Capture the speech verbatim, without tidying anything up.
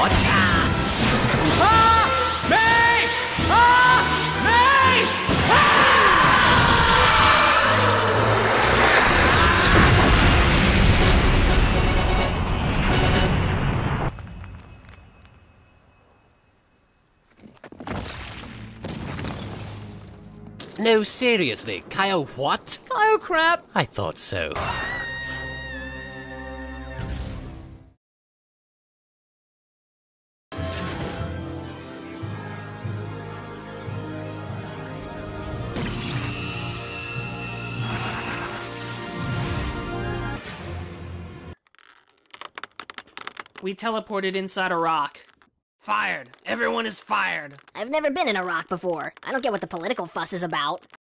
What? Ah! Me! Ah! Me! Ah! No, seriously, Kyle what? Kyle crap! I thought so. We teleported inside a rock. Fired. Everyone is fired. I've never been in a rock before. I don't get what the political fuss is about.